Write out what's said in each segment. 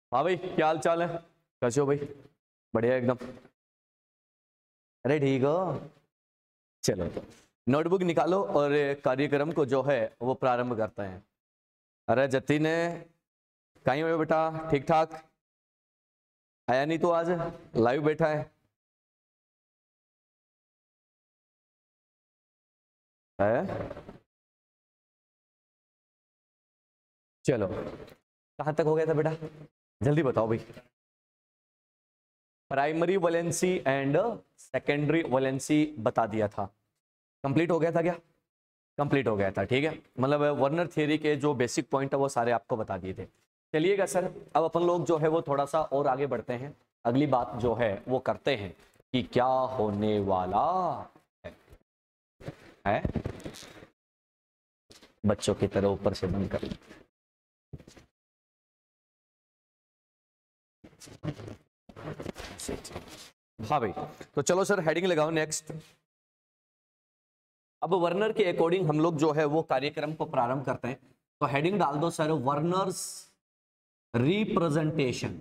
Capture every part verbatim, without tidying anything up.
हाँ भाई, क्या हाल चाल है? कैसे हो भाई? बढ़िया एकदम। अरे ठीक हो। चलो तो नोटबुक निकालो और कार्यक्रम को जो है वो प्रारंभ करते हैं। अरे जति ने कहीं हुए बेटा? ठीक ठाक आया नहीं तो आज लाइव बैठा है, है? चलो कहाँ तक हो गया था बेटा? जल्दी बताओ भाई। Primary valency and secondary valency बता दिया था। कंप्लीट हो गया था क्या? कंप्लीट हो गया था, ठीक है। मतलब वर्नर थ्योरी के जो बेसिक पॉइंट है वो सारे आपको बता दिए थे। चलिएगा सर, अब अपन लोग जो है वो थोड़ा सा और आगे बढ़ते हैं। अगली बात जो है वो करते हैं कि क्या होने वाला है, है? बच्चों की तरह ऊपर से बंद कर। हाँ भाई, तो चलो सर हेडिंग लगाओ नेक्स्ट। अब वर्नर के अकॉर्डिंग हम लोग जो है वो कार्यक्रम को प्रारंभ करते हैं। तो हेडिंग डाल दो sir, Werner's representation.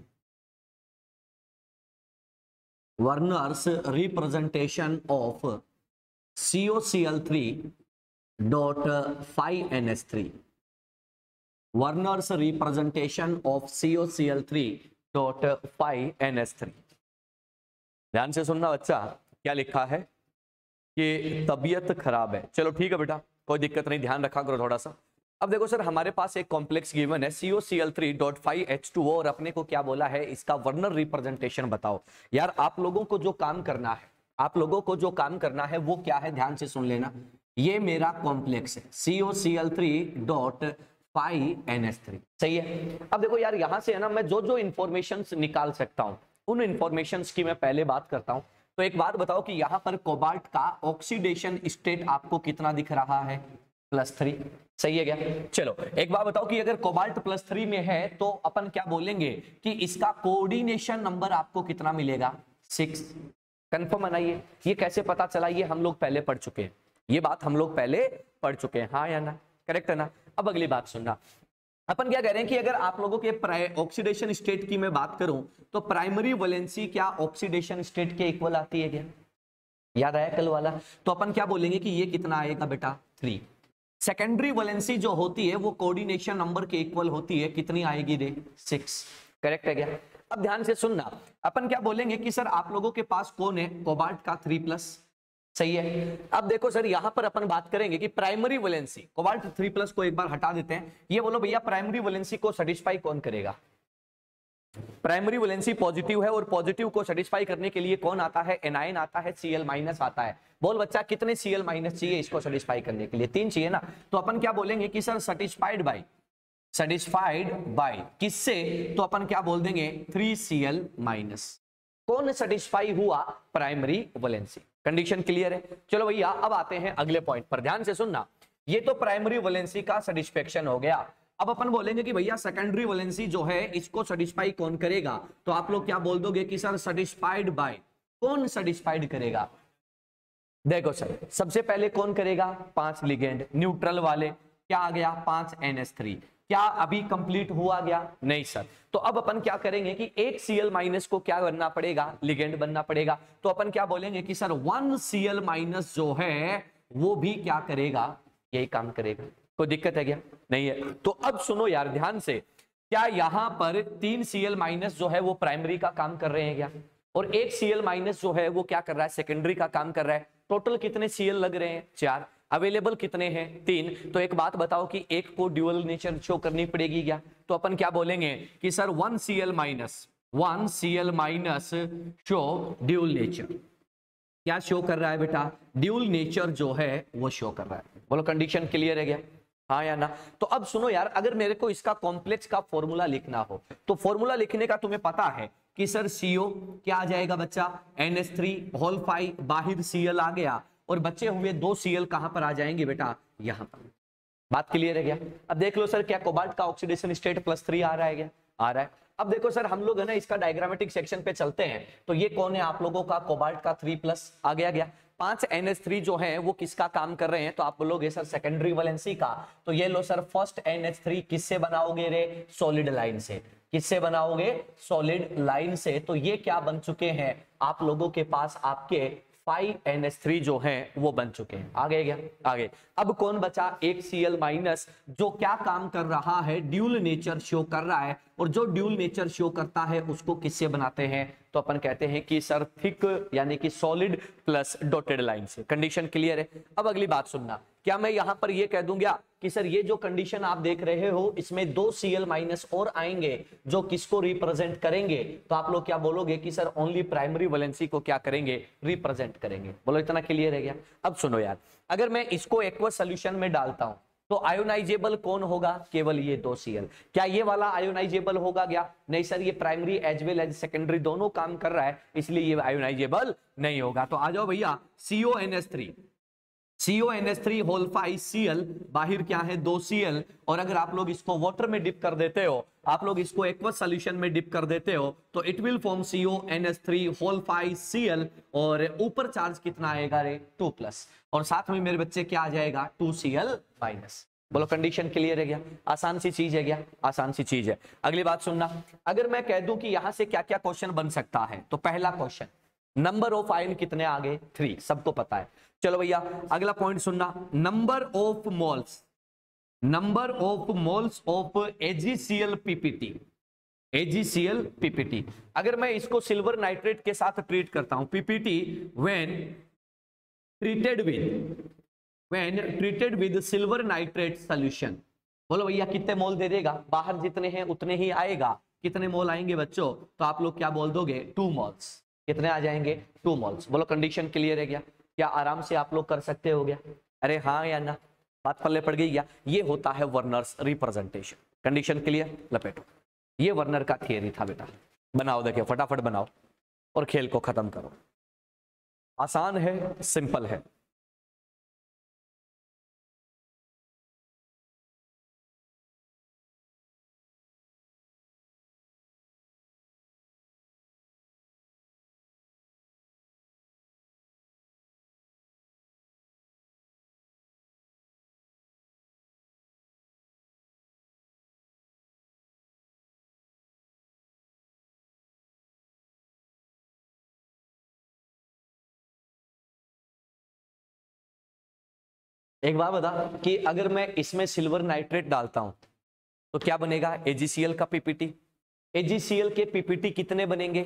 Werner's representation of C O C L three dot five N S three. Werner's representation of C O C L three dot five N S three. ध्यान से सुनना बच्चा, क्या लिखा है कि तबीयत खराब है। चलो ठीक है बेटा, कोई दिक्कत नहीं, ध्यान रखा करो थोड़ा सा। अब देखो सर, हमारे पास एक कॉम्प्लेक्स गिवन है C O C L three dot five H two O और अपने को क्या बोला है, इसका वर्नर रिप्रेजेंटेशन बताओ। यार आप लोगों को जो काम करना है, आप लोगों को जो काम करना है वो क्या है, ध्यान से सुन लेना। ये मेरा कॉम्प्लेक्स है C O C L three dot five N S three, सही है। अब देखो यार, यहां से है ना, मैं जो जो इंफॉर्मेशन निकाल सकता हूं उन इंफॉर्मेशन की मैं पहले बात करता हूं। तो एक बात बताओ कि यहां पर कोबाल्ट का ऑक्सीडेशन स्टेट आपको कितना दिख रहा है? प्लस थ्री, सही है क्या? चलो एक बात बताओ कि अगर कोबाल्ट प्लस थ्री में है तो अपन क्या बोलेंगे कि इसका कोऑर्डिनेशन नंबर आपको कितना मिलेगा? सिक्स। कंफर्म है ना? ये ये कैसे पता चला? ये हम लोग पहले पढ़ चुके हैं, ये बात हम लोग पहले पढ़ चुके हैं, हाँ या ना? करेक्ट है ना? अब अगली बात सुनना, अपन क्या कह रहे हैं कि अगर आप लोगों के ऑक्सीडेशन स्टेट की मैं बात करूं तो प्राइमरी वैलेंसी क्या ऑक्सीडेशन स्टेट के इक्वल आती है क्या? याद आया कल वाला? तो अपन क्या बोलेंगे कि ये कितना आएगा बेटा? थ्री। सेकेंडरी वैलेंसी जो होती है वो कोऑर्डिनेशन नंबर के इक्वल होती है, कितनी आएगी रे? सिक्स। करेक्ट है क्या? अब ध्यान से सुनना, अपन क्या बोलेंगे कि सर आप लोगों के पास कौन है? कोबाल्ट का थ्री प्लस, सही है। अब देखो सर, यहां पर अपन बात करेंगे कि primary valency, cobalt three plus को एक बार हटा देते हैं। ये बोलो भैया, प्राइमरी वैलेंसी को सेटिस्फाई कौन करेगा? प्राइमरी वैलेंसी पॉजिटिव है और पॉजिटिव को सेटिस्फाई करने के लिए कौन आता है? एनायन आता है, सीएल माइनस आता है। बोल बच्चा, कितने सीएल माइनस चाहिए इसको सेटिस्फाई करने के लिए? तीन चाहिए ना? तो अपन क्या बोलेंगे कि sir satisfied by, satisfied by किससे? तो अपन क्या बोल देंगे? Three CL minus. कौन सेटिस्फाई हुआ? Primary valency. कंडीशन क्लियर है? चलो भैया, अब आते हैं अगले पॉइंट पर, ध्यान से सुनना। ये तो प्राइमरी वैलेंसी का सेटिस्फेक्शन हो गया। अब अपन बोलेंगे कि भैया सेकेंडरी वैलेंसी जो है इसको सेटिस्फाई कौन करेगा? तो आप लोग क्या बोल दोगे कि सर सेटिस्फाइड बाय, कौन सेटिस्फाइड करेगा? देखो सर, सबसे पहले कौन करेगा? पांच लिगेंड न्यूट्रल वाले, क्या आ गया? पांच एन एच थ्री। क्या अभी कंप्लीट हुआ गया? नहीं सर। तो अब अपन क्या करेंगे कि एक सीएल माइनस को क्या बनना पड़ेगा? लिगेंड बनना पड़ेगा। तो अपन क्या बोलेंगे कि सर वन सीएल माइनस जो है वो भी क्या करेगा? यही काम करेगा। कोई दिक्कत है क्या? नहीं है। तो अब सुनो यार ध्यान से, क्या यहां पर तीन सीएल माइनस जो है वो प्राइमरी का काम कर रहे हैं क्या? और एक सीएल माइनस जो है वो क्या कर रहा है? सेकेंडरी का काम कर रहा है। टोटल कितने सीएल लग रहे हैं? चार। अवेलेबल कितने हैं? तीन। तो एक बात बताओ कि एक को ड्यूअल नेचर शो करनी पड़ेगी क्या? तो अपन क्या बोलेंगे कि sir one CL minus, one CL minus show dual nature. क्या शो कर रहा है बेटा? ड्यूअल नेचर जो है वो शो कर रहा है। बोलो कंडीशन क्लियर है क्या? हाँ या ना? तो अब सुनो यार, अगर मेरे को इसका कॉम्प्लेक्स का फॉर्मूला लिखना हो तो फॉर्मूला लिखने का तुम्हें पता है कि सर सीओ क्या आ जाएगा बच्चा? N H three whole five, बाहर सीएल आ गया और बचे हुए दो सीएल कहां पर आ जाएंगे बेटा? यहां पर। बात क्लियर है क्या? अब देख लो सर, क्या कोबाल्ट का ऑक्सीडेशन स्टेट प्लस थ्री आ रहा है क्या? आ रहा है। अब देखो सर, हम लोग है ना इसका डायग्रामेटिक सेक्शन पे चलते हैं। तो ये कौन है आप लोगों का? कोबाल्ट का थ्री प्लस आ गया गया। पांच एन एच थ्री जो है वो किसका काम कर रहे हैं, तो आप बोलोगे सर सेकेंडरी वैलेंसी का। तो ये लो sir, first N H three किससे बनाओगे रे, सॉलिड लाइन से। किससे बनाओगे, सॉलिड लाइन से। तो ये क्या बन चुके हैं आप लोगों के पास, आपके फाइव एन एच थ्री जो हैं वो बन चुके हैं। आगे गया, आगे। अब कौन बचा, एक सी एल माइनस, जो क्या काम कर रहा है, ड्यूल नेचर शो कर रहा है। और जो ड्यूल नेचर शो करता है उसको किससे बनाते हैं, तो अपन कहते हैं कि सर थिक यानी कि सॉलिड प्लस डॉटेड लाइन से। कंडीशन क्लियर है। अब अगली बात सुनना, क्या मैं यहां पर ये कह दूंगा कि सर ये जो कंडीशन आप देख रहे हो इसमें दो सी एल माइनस और आएंगे जो किसको रिप्रेजेंट करेंगे, तो आप लोग क्या बोलोगे कि सर ओनली प्राइमरी वैलेंसी को क्या करेंगे, रिप्रेजेंट करेंगे। बोलो इतना क्लियर है क्या। अब सुनो यार, अगर मैं इसको एक्वस सोल्यूशन में डालता हूं तो आयोनाइजेबल कौन होगा, केवल ये दो सी एल। क्या ये वाला आयोनाइजेबल होगा क्या, नहीं सर, ये primary as well as secondary दोनों काम कर रहा है, इसलिए ये आयोनाइजेबल नहीं होगा। तो आ जाओ भैया, C O N H three, C O N H three whole five C L, बाहर क्या है, दो सी एल। और अगर आप लोग इसको वाटर में डिप कर देते हो, आप लोग इसको एक्वस सॉल्यूशन में डिप कर देते हो, तो it will form C O N H three whole five C L. और ऊपर चार्ज कितना आएगा रे, टू प्लस, और साथ में मेरे बच्चे क्या आ जाएगा, टू सी एल माइनस। बोलो कंडीशन क्लियर है क्या, आसान सी चीज है क्या, आसान सी चीज है। अगली बात सुनना, अगर मैं कह दूं कि यहां से क्या क्या क्वेश्चन बन सकता है, तो पहला क्वेश्चन, नंबर ऑफ आयन कितने आ गए, थ्री, सबको पता है। चलो भैया अगला पॉइंट सुनना, number of moles, number of moles of AGCL PPT, AGCL PPT. अगर मैं इसको सिल्वर नाइट्रेट के साथ ट्रीट करता हूं, PPT when treated with, when treated with silver nitrate solution, बोलो भैया कितने मोल दे देगा, बाहर जितने हैं उतने ही आएगा। कितने मोल आएंगे बच्चों, तो आप लोग क्या बोल दोगे, टू मोल्स। कितने आ जाएंगे, टू मोल्स। बोलो कंडीशन क्लियर है क्या, क्या आराम से आप लोग कर सकते हो क्या, अरे हाँ या ना, बात पल्ले पड़ गई क्या। ये होता है वर्नर्स रिप्रेजेंटेशन। कंडीशन क्लियर, लपेटो। ये वर्नर का थियरी था बेटा, बनाओ, देखिए फटाफट बनाओ और खेल को खत्म करो। आसान है, सिंपल है। एक बात बता कि अगर मैं इसमें सिल्वर नाइट्रेट डालता हूं तो क्या बनेगा, एजीसीएल का पीपीटी। एजीसीएल के पीपीटी कितने बनेंगे,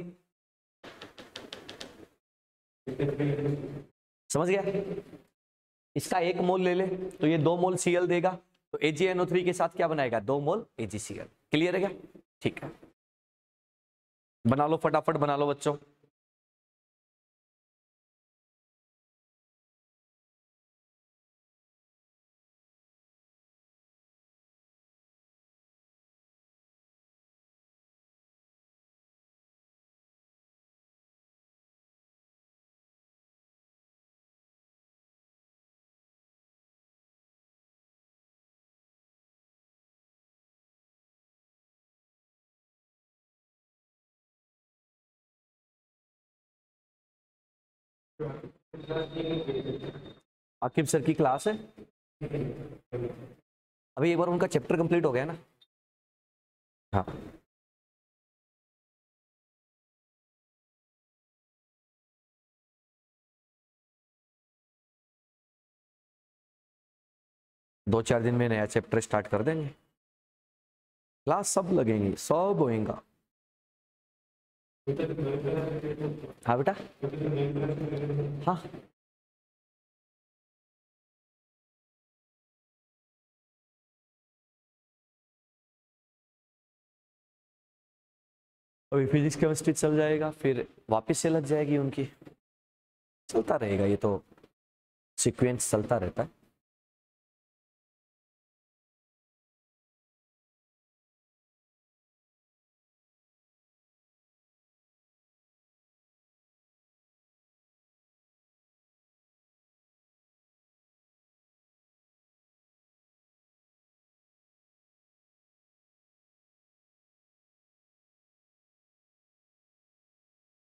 समझ गया। इसका एक मोल ले ले तो ये दो मोल सीएल देगा, तो एजीएनओ थ्री के साथ क्या बनाएगा, दो मोल एजीसीएल। क्लियर है क्या, ठीक है, बना लो फटाफट, बना लो बच्चों। आकिब सर की क्लास है अभी, एक बार उनका चैप्टर कंप्लीट हो गया ना। हाँ, दो चार दिन में नया चैप्टर स्टार्ट कर देंगे, क्लास सब लगेंगी, सब होएगा। हाँ बेटा, हाँ अभी फिजिक्स केमिस्ट्री चल जाएगा, फिर वापस से लग जाएगी उनकी, चलता रहेगा, ये तो सीक्वेंस चलता रहता है।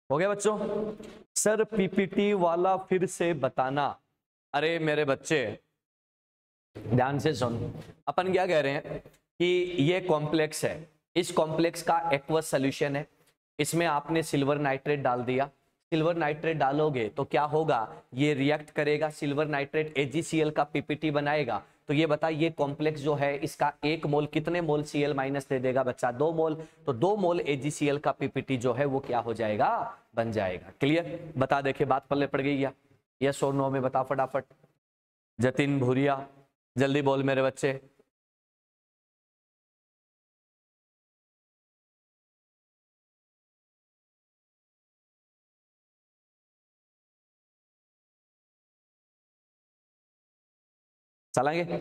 हो गया बच्चों? सर पीपीटी वाला फिर से बताना। अरे मेरे बच्चे ध्यान से सुन, अपन क्या कह रहे हैं कि ये कॉम्प्लेक्स है, इस कॉम्प्लेक्स का एक्वस सॉल्यूशन है, इसमें आपने सिल्वर नाइट्रेट डाल दिया। सिल्वर नाइट्रेट डालोगे तो क्या होगा, ये रिएक्ट करेगा, silver nitrate A G C L का पीपीटी बनाएगा। तो ये बता, ये कॉम्प्लेक्स जो है इसका एक मोल कितने मोल सी एल माइनस दे देगा बच्चा? दो मोल। तो दो मोल ए जी सी एल का पीपीटी जो है वो क्या हो जाएगा, बन जाएगा। क्लियर? बता, देखे बात पल्ले पड़ गई क्या? यस और नो में बता फटाफट। जतिन भूरिया जल्दी बोल मेरे बच्चे। चलेंगे?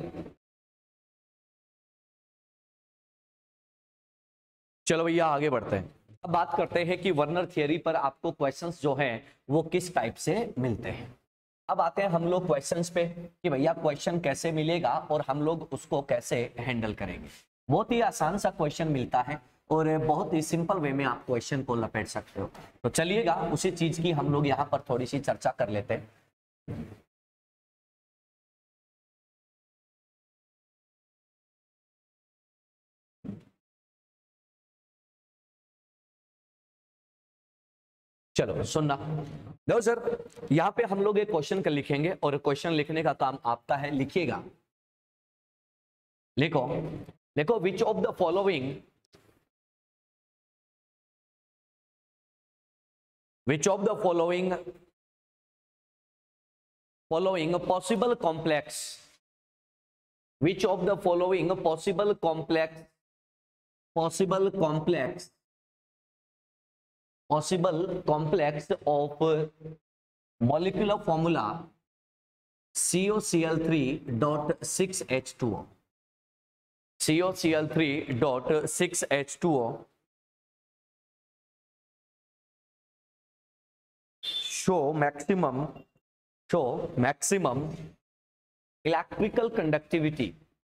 चलो भैया आगे बढ़ते हैं। अब बात करते हैं कि वर्नर थियरी पर आपको क्वेश्चंस जो हैं वो किस टाइप से मिलते हैं। अब आते हैं हम लोग क्वेश्चंस पे कि भैया क्वेश्चन कैसे मिलेगा और हम लोग उसको कैसे हैंडल करेंगे। बहुत ही आसान सा क्वेश्चन मिलता है और बहुत ही सिंपल वे में आप क्वेश्चन को लपेट सकते हो। तो चलिएगा उसी चीज की हम लोग यहाँ पर थोड़ी सी चर्चा कर लेते हैं। चलो सुनना। देखो सर, यहाँ पे हम लोग एक क्वेश्चन का लिखेंगे और क्वेश्चन लिखने का काम आपका है। लिखिएगा, लिखो लिखो which of the following which of the following following possible complex which of the following possible complex possible complex possible complex of molecular formula C O C L three dot six H two O C O C L three dot six H two O show maximum show maximum electrical conductivity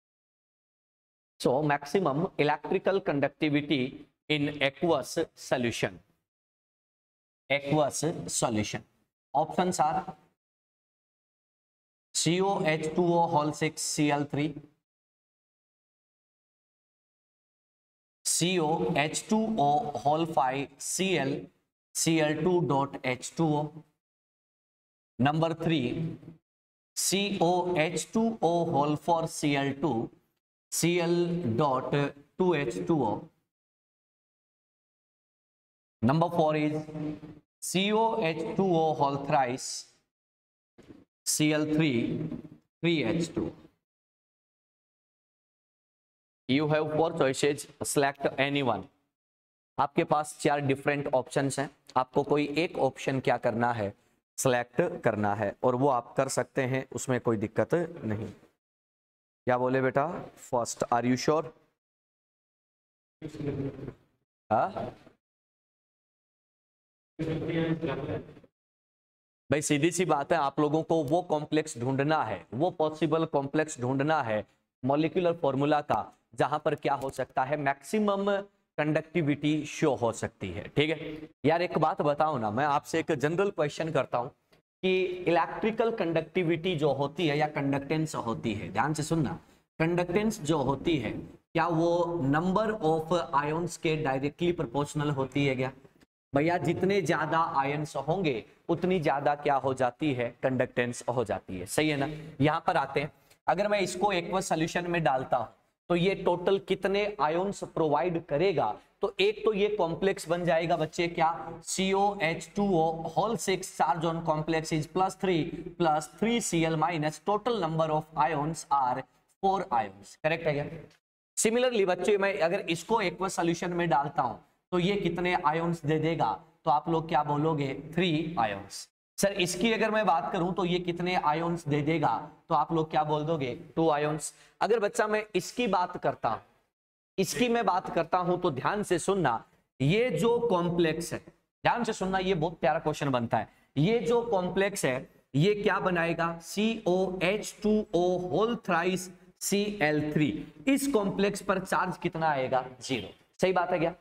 so maximum electrical conductivity in aqueous solution aqueous solution. Options are C O H two O whole six C L three, C O H two O whole five C L C L two dot H two O. Number three, C O H two O whole four C L two C L dot two H two O. Number four is C O H two O whole thrice C L three three H two. You have four choices. Select any one. आपके पास चार different options हैं, आपको कोई एक option क्या करना है, select करना है और वो आप कर सकते हैं, उसमें कोई दिक्कत नहीं। क्या बोले बेटा? First, are you sure? हाँ भाई सीधी सी बात है, आप लोगों को वो कॉम्प्लेक्स ढूंढना है, वो पॉसिबल कॉम्प्लेक्स ढूंढना है मॉलिक्यूलर फॉर्मूला का जहां पर क्या हो सकता है, मैक्सिमम कंडक्टिविटी शो हो सकती है। ठीक है यार, एक बात बताओ ना, मैं आपसे एक जनरल क्वेश्चन करता हूं कि इलेक्ट्रिकल कंडक्टिविटी जो होती है या कंडक्टेंस होती है, ध्यान से सुनना, कंडक्टेंस जो होती है क्या वो नंबर ऑफ आयंस के डायरेक्टली प्रोपोर्शनल होती है क्या? भैया जितने ज्यादा आयंस होंगे उतनी ज्यादा क्या हो जाती है, कंडक्टेंस हो जाती है। सही है ना? यहां पर आते हैं, अगर मैं इसको एक्वस सॉल्यूशन में डालता हूं तो ये टोटल कितने आयंस प्रोवाइड करेगा? तो एक तो ये कॉम्प्लेक्स बन जाएगा बच्चे क्या, C O H two O whole six charge on complex is plus three plus three C L minus total number of ions are four ions. Correct है क्या? सिमिलरली बच्चे मैं अगर इसको एक्वस सॉल्यूशन में डालता हूं तो ये कितने आयंस दे देगा? तो आप लोग क्या बोलोगे? Three ions. सर इसकी अगर मैं बात करूं तो ये कितने आयंस दे देगा? तो आप लोग क्या बोल दोगे? Two ions. अगर बच्चा मैं इसकी बात करता हूं इसकी मैं बात करता हूं तो ध्यान से सुनना, ये जो कॉम्प्लेक्स है, ध्यान से सुनना, ये बहुत प्यारा क्वेश्चन बनता है। ये जो कॉम्प्लेक्स है ये क्या बनाएगा? C O H two O whole thrice C L three। इस कॉम्प्लेक्स पर चार्ज कितना आएगा? जीरो। सही बात है क्या?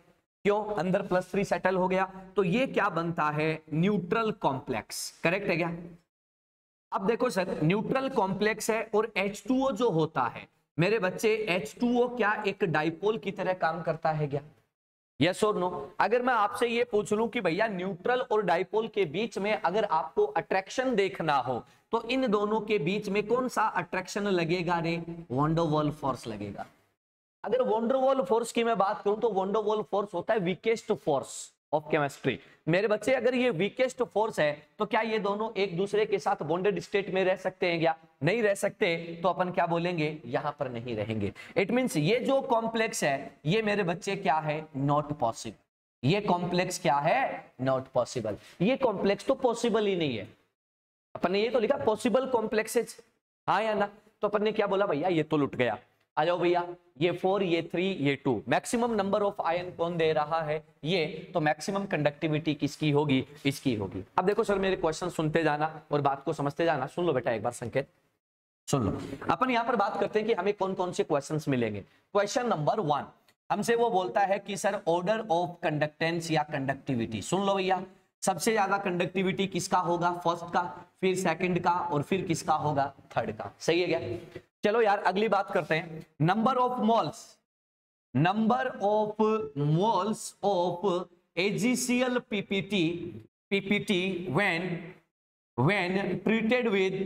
क्यों? अंदर प्लस थ्री सेटल हो गया, तो ये क्या बनता है? Neutral complex. करेक्ट है क्या? अब देखो सर, न्यूट्रल कॉम्प्लेक्स है और एच टू ओ जो होता है मेरे बच्चे, एच टू ओ क्या एक डाइपोल की तरह काम करता है क्या? यस और नो? अगर मैं आपसे ये पूछ लूं कि भैया न्यूट्रल और डाइपोल के बीच में अगर आपको अट्रैक्शन देखना हो तो इन दोनों के बीच में कौन सा अट्रैक्शन लगेगा रे? वॉन डर वाल फोर्स लगेगा। अगर वॉन डर वाल फोर्स की मैं बात करूं तो वॉन डर वाल फोर्स होता है वीकेस्ट फोर्स ऑफ केमिस्ट्री। मेरे बच्चे अगर ये वीकेस्ट फोर्स है तो क्या ये दोनों एक दूसरे के साथ बॉन्डेड स्टेट में रह सकते हैं क्या? नहीं रह सकते, तो अपन क्या बोलेंगे? यहां पर नहीं रहेंगे। इट मींस ये जो कॉम्प्लेक्स है ये मेरे बच्चे क्या है? Not possible. ये कॉम्प्लेक्स क्या है? Not possible. ये कॉम्प्लेक्स तो पॉसिबल ही नहीं है। अपन ने ये तो लिखा पॉसिबल कॉम्प्लेक्सेस, हाँ या ना? तो अपन ने क्या बोला? भैया ये तो लुट गया। आ जाओ भैया, ये फोर, ये थ्री, ये two, maximum number of ion कौन दे रहा है? ये। तो मैक्सिमम कंडक्टिविटी किसकी होगी? इसकी होगी। अब देखो सर, मेरे क्वेश्चन सुनते जाना और बात को समझते जाना। सुन लो बेटा एक बार संकेत, सुन लो। अपन यहां पर बात करते हैं कि हमें कौन कौन से क्वेश्चंस मिलेंगे। क्वेश्चन नंबर वन हमसे वो बोलता है कि सर ऑर्डर ऑफ कंडक्टेंस या कंडक्टिविटी। सुन लो भैया, सबसे ज्यादा कंडक्टिविटी किसका होगा? फर्स्ट का, फिर सेकंड का, और फिर किसका होगा? थर्ड का। सही है क्या? चलो यार अगली बात करते हैं। Number of moles, number of moles of AGCL PPT PPT when when treated with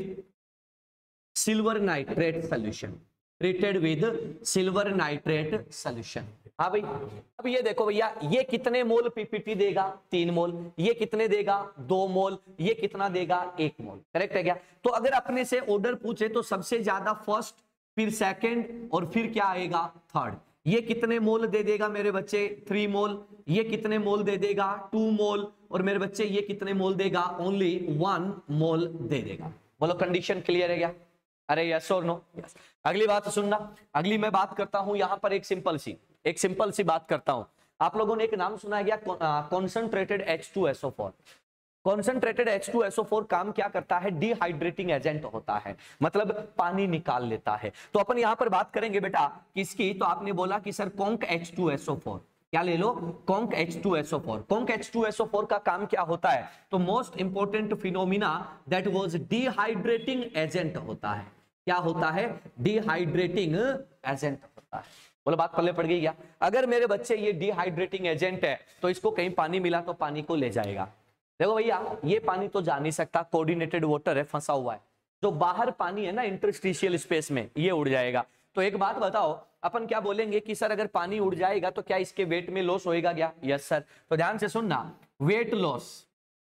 silver nitrate solution, treated with silver nitrate solution. हाँ भाई, अब ये देखो भैया, ये कितने मोल पीपीटी देगा? तीन मोल। ये कितने देगा? दो मोल। ये कितना देगा? एक मोल। करेक्ट है क्या? तो अगर अपने से ऑर्डर पूछे तो सबसे ज्यादा फर्स्ट, फिर सेकंड, और फिर क्या आएगा? थर्ड। ये कितने मोल दे देगा मेरे बच्चे? Three mole. ये कितने मोल दे देगा? Two mole. और मेरे बच्चे ये कितने मोल देगा? ओनली वन मोल दे देगा। बोलो कंडीशन क्लियर है क्या? अरे यस और नो? यस। अगली बात सुनना, अगली मैं बात करता हूं यहां पर एक सिंपल सी एक सिंपल सी बात करता हूं। आप लोगों ने एक नाम सुना है क्या? Concentrated H two S O four. Concentrated H two S O four काम क्या करता है? डिहाइड्रेटिंग एजेंट होता है, मतलब पानी निकाल लेता है। तो अपन यहां पर बात करेंगे बेटा किसकी? तो आपने बोला कि sir conc H two S O four. क्या ले लो? Conc H two S O four. Conc H two S O four का काम क्या होता है? तो most important phenomena that was dehydrating agent होता है। क्या होता है? डिहाइड्रेटिंग एजेंट होता है। बोलो बात पल्ले पड़ गई क्या? अगर मेरे बच्चे ये डिहाइड्रेटिंग एजेंट है तो इसको कहीं पानी मिला तो पानी को ले जाएगा। देखो भैया, ये पानी तो जा नहीं सकता, कोऑर्डिनेटेड वाटर है, फंसा हुआ है। जो बाहर पानी है ना इंटरस्टिशियल स्पेस में, ये उड़ जाएगा। तो एक बात बताओ, अपन क्या बोलेंगे कि सर अगर पानी उड़ जाएगा तो क्या इसके वेट में लॉस होएगा क्या? Yes sir. तो ध्यान से सुनना, weight loss,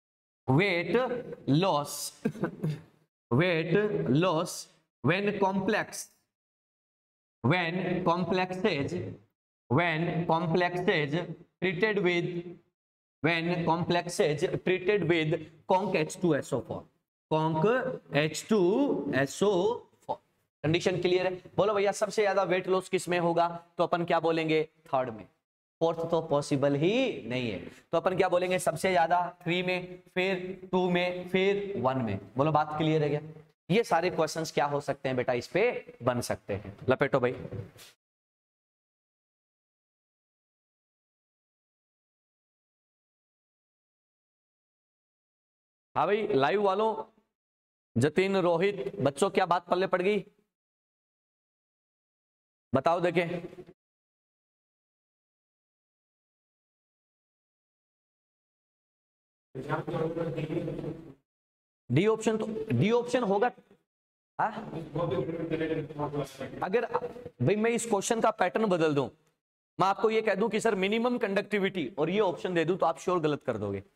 weight loss weight loss when complex when complexes when complexes treated with when complexes treated with conc H two S O four conc H two S O four। Condition clear है? बोलो भैया सबसे ज्यादा weight loss किस में होगा? तो अपन क्या बोलेंगे? थर्ड में। फोर्थ तो पॉसिबल ही नहीं है, तो अपन क्या बोलेंगे? सबसे ज्यादा थ्री में, फिर टू में, फिर वन में। बोलो बात क्लियर है क्या? ये सारे क्वेश्चंस क्या हो सकते हैं बेटा? इस पे बन सकते हैं। लपेटो भाई। हाँ भाई, लाइव वालों, जतिन, रोहित, बच्चों क्या बात पल्ले पड़ गई? बताओ देखें। डी ऑप्शन, तो डी ऑप्शन होगा। हाँ? अगर भाई मैं इस क्वेश्चन का पैटर्न बदल दूं, मैं आपको ये कह दूं कि सर मिनिमम कंडक्टिविटी और ये ऑप्शन दे दूं, तो आप श्योर गलत कर दोगे।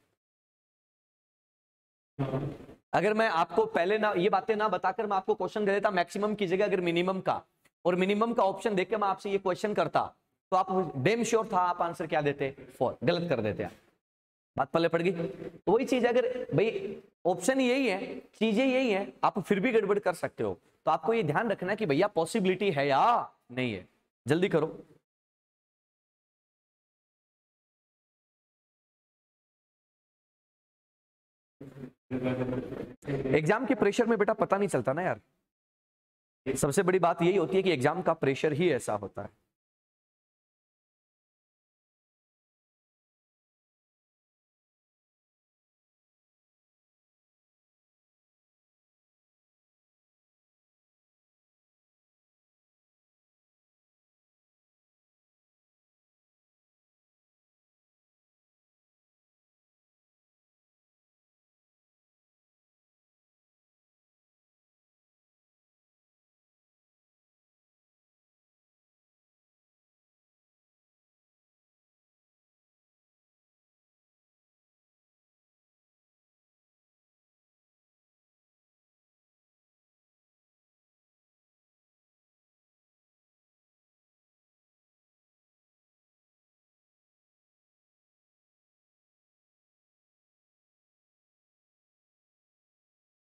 अगर मैं आपको पहले ना ये बातें ना बताकर मैं आपको क्वेश्चन दे देता मैक्सिमम की जगह अगर मिनिमम का, और मिनिमम का ऑप्शन देख के मैं आपसे ये क्वेश्चन करता, तो आप डेम श्योर था आप आंसर क्या देते? फोर। गलत कर देते आप। बात पल्ले पड़ गई? तो वही चीज, अगर भाई ऑप्शन यही है, चीजें यही है, आप फिर भी गड़बड़ कर सकते हो। तो आपको ये ध्यान रखना कि भैया पॉसिबिलिटी है या नहीं है। जल्दी करो। एग्जाम के प्रेशर में बेटा पता नहीं चलता ना यार। सबसे बड़ी बात यही होती है कि एग्जाम का प्रेशर ही ऐसा होता है।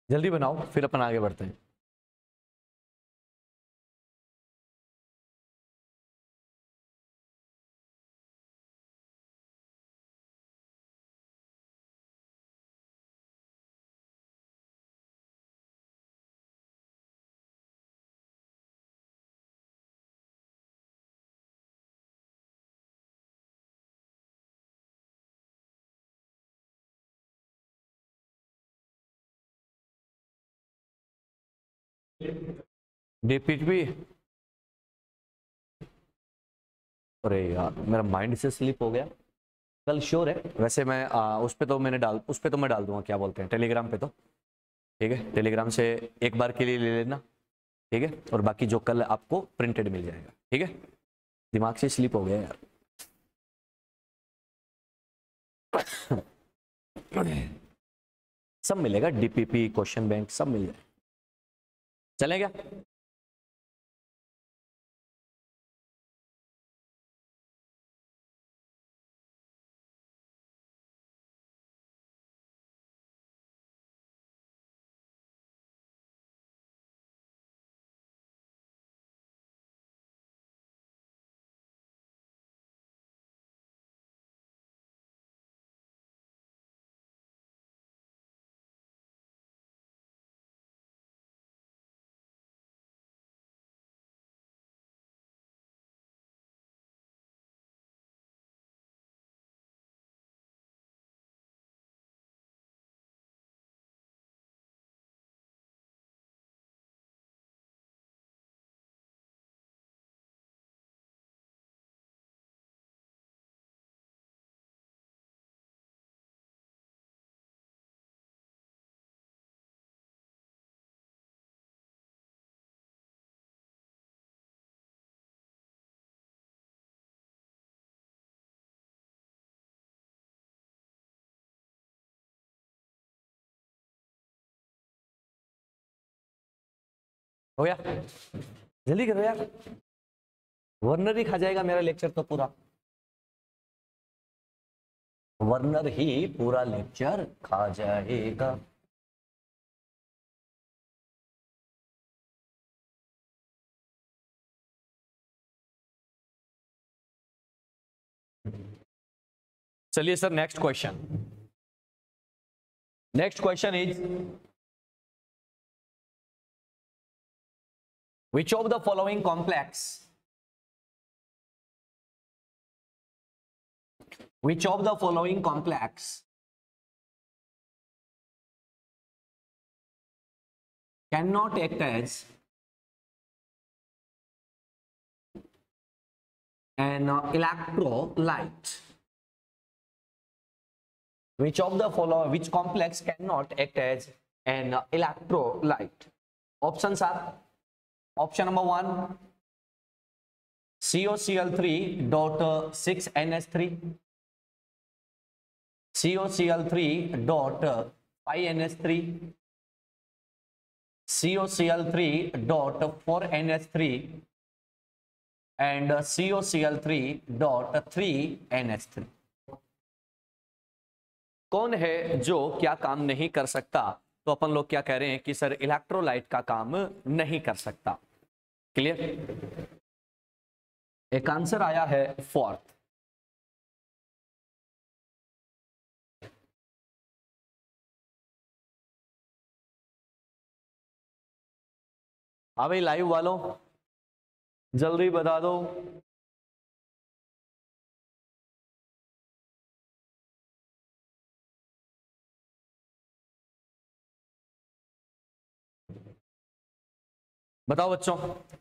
जल्दी बनाओ फिर अपन आगे बढ़ते हैं। डीपीपी, अरे यार मेरा माइंड से स्लिप हो गया। कल श्योर है वैसे मैं आ, उस पे तो मैंने डाल उस पे तो मैं डाल दूंगा, क्या बोलते हैं, टेलीग्राम पे तो ठीक है। टेलीग्राम से एक बार के लिए ले लेना, ठीक है, और बाकी जो कल आपको प्रिंटेड मिल जाएगा, ठीक है। दिमाग से स्लिप हो गया यार। सब मिलेगा, डीपीपी, क्वेश्चन बैंक सब मिल जाएगा। चलेगा? हो गया? जल्दी करो यार, वर्नर ही खा जाएगा मेरा लेक्चर तो पूरा। वर्नर ही पूरा लेक्चर खा जाएगा। चलिए sir, next question. Next question is which of the following complex which of the following complex cannot act as an electrolyte? Which of the following which complex cannot act as an electrolyte? Options are: option number one, C o C l three dot six N H three, C o C l three dot five N H three, C o C l three dot four N H three, and C o C l three dot three N H three. कौन है जो क्या काम नहीं कर सकता? तो अपन लोग क्या कह रहे हैं कि सर इलेक्ट्रोलाइट का काम नहीं कर सकता। क्लियर? एक आंसर आया है फोर्थ। हाँ भाई लाइव वालों जल्दी बता दो। बताओ बच्चों।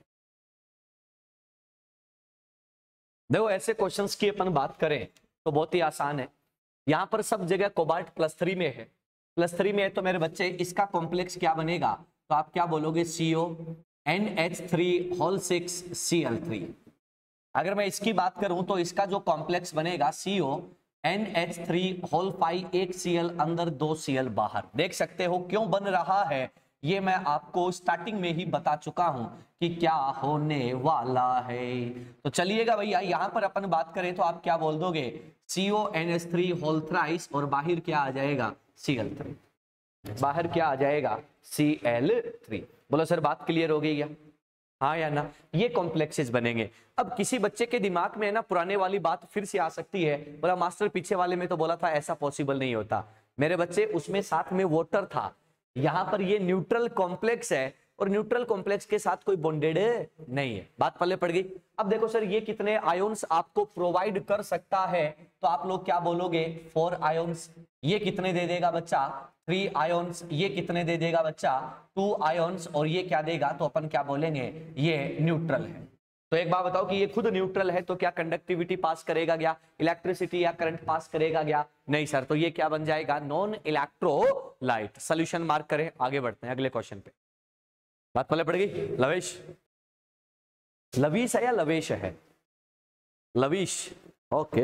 देखो ऐसे क्वेश्चंस की अपन बात करें तो बहुत ही आसान है। यहां पर सब जगह कोबाल्ट प्लस थ्री में है, प्लस थ्री में है तो मेरे बच्चे इसका कॉम्प्लेक्स क्या बनेगा? तो आप क्या बोलोगे? CO N H three whole six C L three. अगर मैं इसकी बात करूं तो इसका जो कॉम्प्लेक्स बनेगा CO N H three whole five, एक सीएल अंदर दो सीएल बाहर। देख सकते हो क्यों बन रहा है, ये मैं आपको स्टार्टिंग में ही बता चुका हूं कि क्या होने वाला है। तो चलिएगा भैया, यहां पर अपन बात करें तो आप क्या बोल दोगे? C O N S three whole thrice और बाहर क्या आ जाएगा? C L three. बाहर क्या आ जाएगा, सी एल थ्री। बोलो सर बात क्लियर हो गई क्या? हाँ या ना? ये कॉम्प्लेक्सेस बनेंगे। अब किसी बच्चे के दिमाग में ना पुराने वाली बात फिर से आ सकती है, बोला मास्टर पीछे वाले में तो बोला था ऐसा पॉसिबल नहीं होता। मेरे बच्चे उसमें साथ में वाटर था, यहाँ पर ये न्यूट्रल कॉम्प्लेक्स है और न्यूट्रल कॉम्प्लेक्स के साथ कोई बॉन्डेड नहीं है। बात पल्ले पड़ गई। अब देखो सर ये कितने आयोन्स आपको प्रोवाइड कर सकता है, तो आप लोग क्या बोलोगे, फोर आयोन्स। ये कितने दे देगा बच्चा, थ्री आयोन्स। ये कितने दे देगा बच्चा, टू आयोन्स। और ये क्या देगा, तो अपन क्या बोलेंगे, ये न्यूट्रल है। तो एक बात बताओ कि ये खुद न्यूट्रल है तो क्या कंडक्टिविटी पास करेगा क्या, इलेक्ट्रिसिटी या करंट पास करेगा क्या? नहीं सर। तो ये क्या बन जाएगा, नॉन इलेक्ट्रोलाइट। सोल्यूशन मार्क करें, आगे बढ़ते हैं अगले क्वेश्चन पे। बात पहले पड़ गई। लवेश, लवीश है या लवेश है? लवीश, ओके।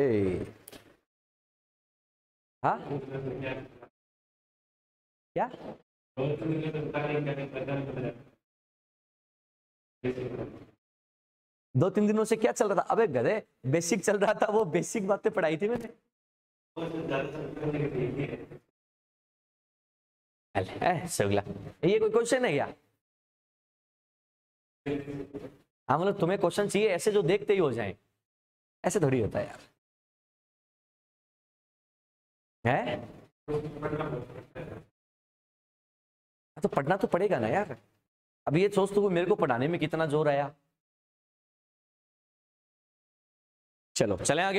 हाँ क्या, दो तीन दिनों से क्या चल रहा था? अबे गधे, बेसिक चल रहा था, वो बेसिक बातें पढ़ाई थी मैंने। सगला ये कोई क्वेश्चन है क्या? हाँ मतलब तुम्हें क्वेश्चन चाहिए ऐसे जो देखते ही हो जाए, ऐसे थोड़ी होता है यार, है? तो पढ़ना तो पड़ेगा ना यार। अब ये सोच तू मेरे को पढ़ाने में कितना जोर आया। चलो चलें आगे।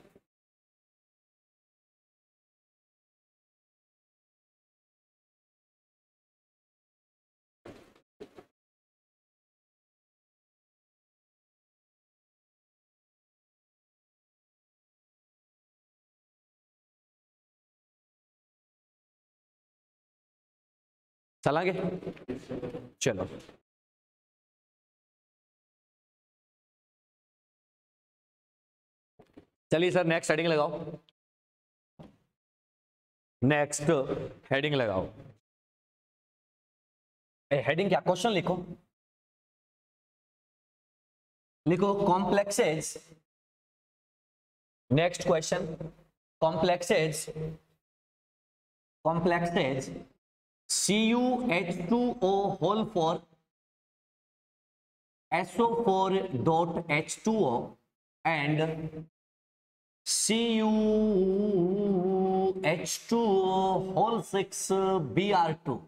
चलांगे, चलो। चलिए सर नेक्स्ट हेडिंग लगाओ, नेक्स्ट हेडिंग लगाओ। हेडिंग क्या, क्वेश्चन लिखो, लिखो complexes. Next question, complexes, complexes C U H two O whole four S O four dot H two O and C U H two O whole six B R two.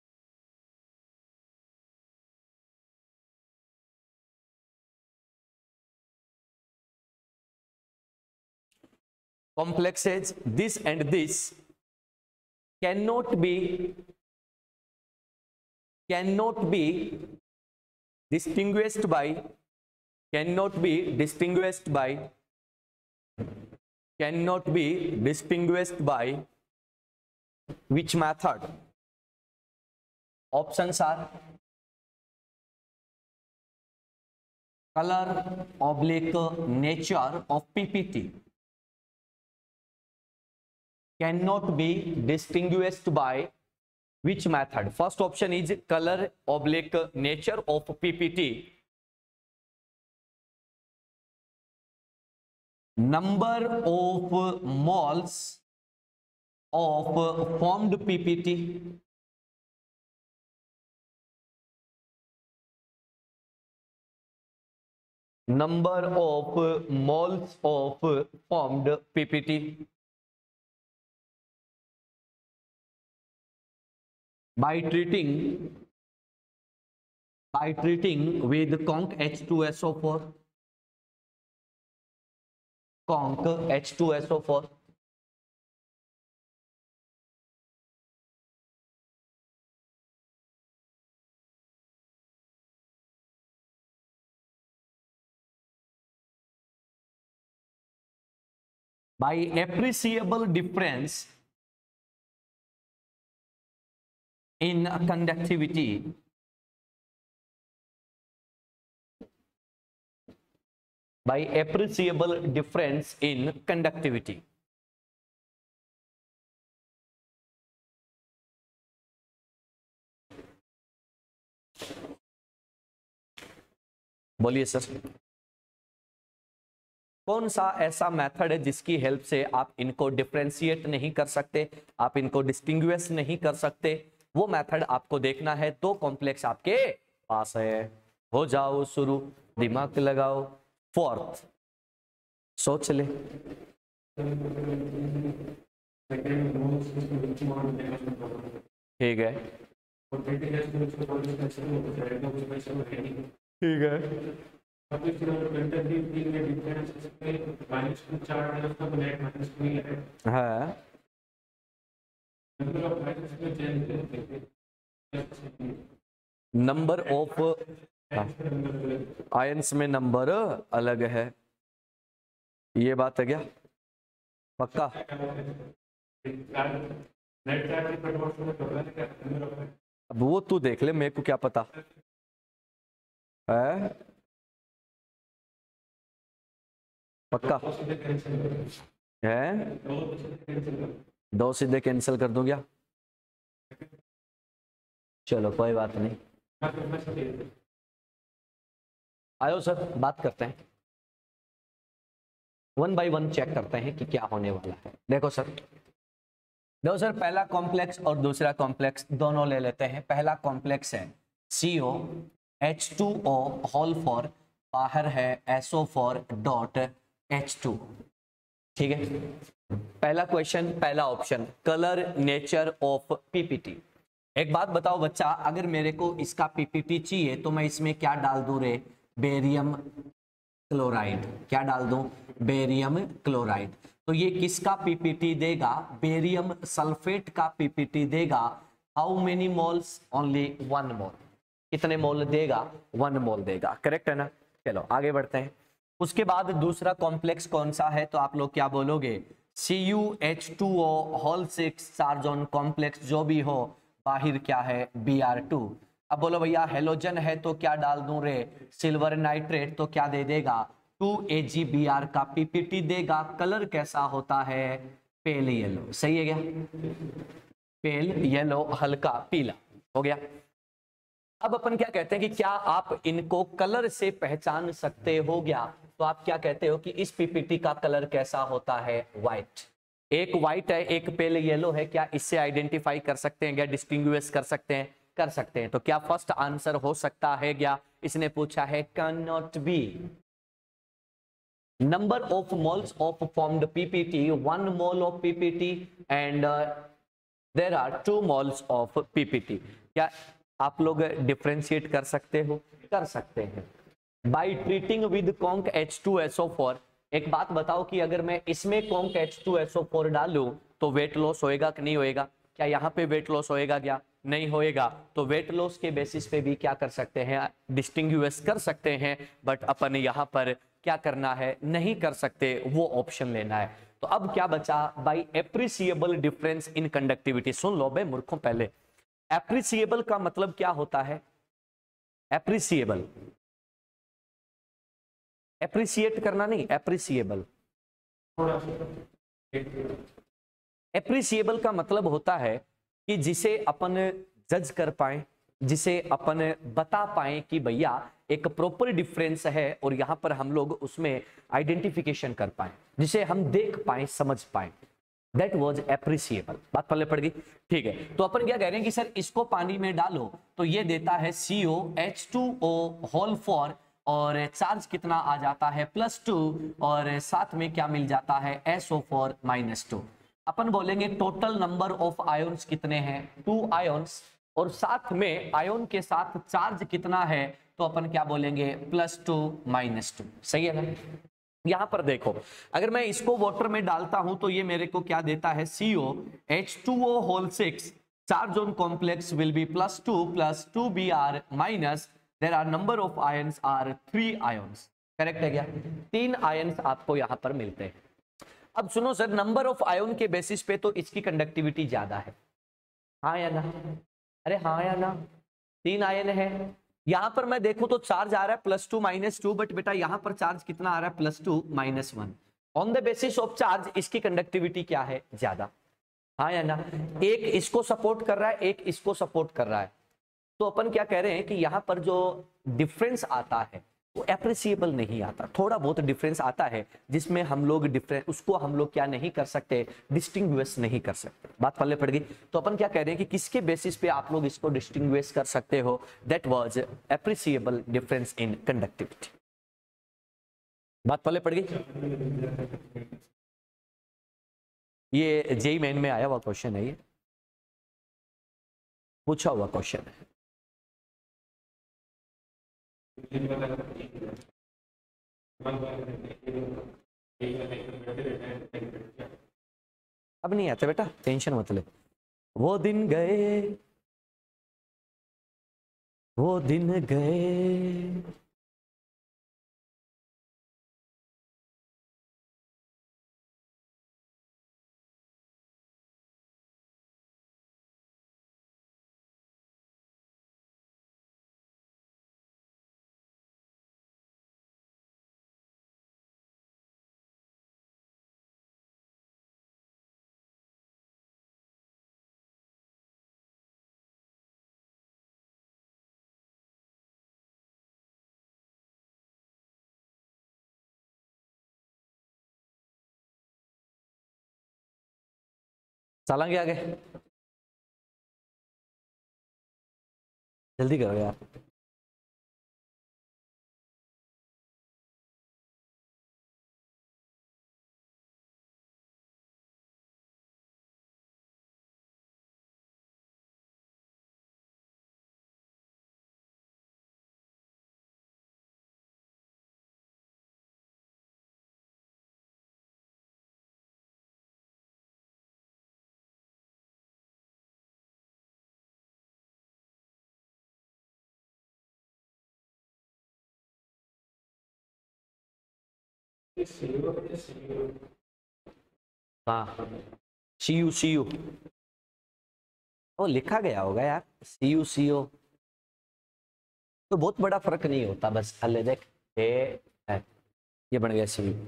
Complexes this and this cannot be cannot be distinguished by cannot be distinguished by cannot be distinguished by which method? Options are color oblique nature of P P T, cannot be distinguished by which method? First option is color oblique nature of P P T, number of moles of formed P P T, number of moles of formed P P T, by treating by treating with conc H two S O four, conc H two S O four, by appreciable difference in conductivity, by appreciable difference in conductivity. बोलिए sir. कौन सा ऐसा method है जिसकी help से आप इनको differentiate नहीं कर सकते, आप इनको डिस्टिंग्विश नहीं कर सकते, वो मेथड आपको देखना है। दो कॉम्प्लेक्स आपके पास है, हो जाओ शुरू, दिमाग लगाओ। फोर्थ सोच ले, ठीक है ठीक है हाँ नंबर ऑफ आयंस में नंबर अलग है, ये बात है क्या? पक्का? अब वो तू देख ले, मेरे को क्या पता है। पक्का है? दो सीधे कैंसिल कर दूं क्या? चलो कोई बात नहीं, आयो सर बात करते हैं, वन बाय वन चेक करते हैं कि क्या होने वाला है। देखो सर, देखो सर, पहला कॉम्प्लेक्स और दूसरा कॉम्प्लेक्स दोनों ले लेते हैं। पहला कॉम्प्लेक्स है C O H two O whole four, बाहर है S O four dot H two, ठीक है। पहला क्वेश्चन, पहला option, colour nature of PPT. एक बात बताओ बच्चा, अगर मेरे को इसका पीपीटी चाहिए तो मैं इसमें क्या डाल दूं रे? Barium chloride. क्या डाल दूं? Barium chloride. तो ये किसका पीपीटी देगा? बेरियम सल्फेट का पीपीटी देगा। How many moles? Only one mole. कितने मोल देगा? वन मोल देगा, करेक्ट है ना? चलो आगे बढ़ते हैं। उसके बाद दूसरा कॉम्प्लेक्स कौन सा है? तो आप लोग क्या बोलोगे? C U H two O whole six charge on complex जो भी हो, बाहर क्या है? B R two. अब बोलो भैया हेलोजन है तो क्या डाल दूं रे? Silver nitrate. तो क्या दे देगा? Two A G B R का पीपीटी देगा। कलर कैसा होता है? Pale yellow. सही है क्या? पेल येलो, हल्का पीला हो गया। अब अपन क्या कहते हैं कि क्या आप इनको कलर से पहचान सकते हो? गया तो आप क्या कहते हो कि इस पीपीटी का कलर कैसा होता है? व्हाइट। एक व्हाइट है, एक पेल येलो है, क्या इससे आइडेंटिफाई कर सकते हैं? क्या डिस्टिंग्विश कर सकते हैं? कर सकते हैं। तो क्या फर्स्ट आंसर हो सकता है? क्या इसने पूछा है? Can not be. Number of moles of formed PPT, one mole of PPT and there are two moles of PPT. क्या आप लोग डिफरेंशिएट कर सकते हो? कर सकते हैं by treating with conc H two S O four. एक बात बताओ कि अगर मैं इसमें conc H two S O four डालूं तो वेट लॉस होएगा कि नहीं होएगा? क्या यहाँ पे वेट लॉस होएगा? क्या नहीं होएगा? तो वेट लॉस के बेसिस पे भी क्या कर सकते हैं? डिस्टिंग्विश कर सकते हैं, बट अपन यहाँ पर क्या करना है? नहीं कर सकते, वो ऑप्शन लेना है। तो अब क्या बचा? By appreciable difference in conductivity. सुन लो बे मूर्खों, पहले एप्रिसिएबल का मतलब क्या होता है? एप्रिसिएबल, एप्रिसिएट करना नहीं, एप्रिसिएबल। एप्रिसिएबल का मतलब होता है कि जिसे अपन जज कर पाए, जिसे अपन बता पाए कि भैया एक प्रॉपर डिफरेंस है, और यहां पर हम लोग उसमें आइडेंटिफिकेशन कर पाए, जिसे हम देख पाए, समझ पाए। That was appreciable. बात पहले पड़ गई, ठीक है। तो अपन क्या कह रहे हैं कि सर इसको पानी में डालो तो ये देता है C O H two O whole four, और चार्ज कितना आ जाता है? प्लस टू, और साथ में क्या मिल जाता है? S O four minus two. अपन बोलेंगे टोटल नंबर ऑफ आयोन्स कितने हैं? टू आयोन्स, और साथ में आयोन के साथ चार्ज कितना है? तो अपन क्या बोलेंगे? Plus two minus two. सही है ना? यहां पर देखो, अगर मैं इसको वाटर में डालता हूं तो ये मेरे को क्या देता है? C O H two O whole six, charge on complex will be plus two plus two B R minus there are number of ions are three ions. Correct है क्या? तीन आयंस आपको यहां पर मिलते हैं। अब सुनो सर, नंबर ऑफ आयन के बेसिस पे तो इसकी कंडक्टिविटी ज्यादा है, हाँ या ना? अरे हाँ या ना? तीन आयन है, यहां पर मैं देखूं तो चार्ज आ रहा है plus two minus two, but बेटा यहां पर चार्ज कितना आ रहा है? Plus two minus one. On the basis of charge इसकी कंडक्टिविटी क्या है? ज्यादा, हाँ या ना? एक इसको सपोर्ट कर रहा है, एक इसको सपोर्ट कर रहा है। तो अपन क्या कह रहे हैं कि यहां पर जो डिफरेंस आता है वो एप्रिसिएबल नहीं आता, थोड़ा बहुत डिफरेंस आता है जिसमें हम लोग डिफरेंस उसको हम लोग क्या नहीं कर सकते, डिस्टिंग्विश नहीं कर सकते। बात पल्ले पड़ गई। तो अपन क्या कह रहे हैं कि किसके बेसिस पे आप लोग इसको डिस्टिंग्विश कर सकते हो, that was appreciable difference in conductivity. बात पल्ले पड़ गई। ये जेई मेन में आया हुआ क्वेश्चन है, ये पूछा हुआ क्वेश्चन है। अब नहीं आते बेटा, टेंशन मत ले। वो दिन गए, वो दिन गए, चलेंगे आगे, जल्दी करो यार। हाँ, सी यू सी यू, वो लिखा गया होगा यार, सी यू सी ओ, तो बहुत बड़ा फर्क नहीं होता, बस अल्ले देख ए है, ये बन गया सी यू।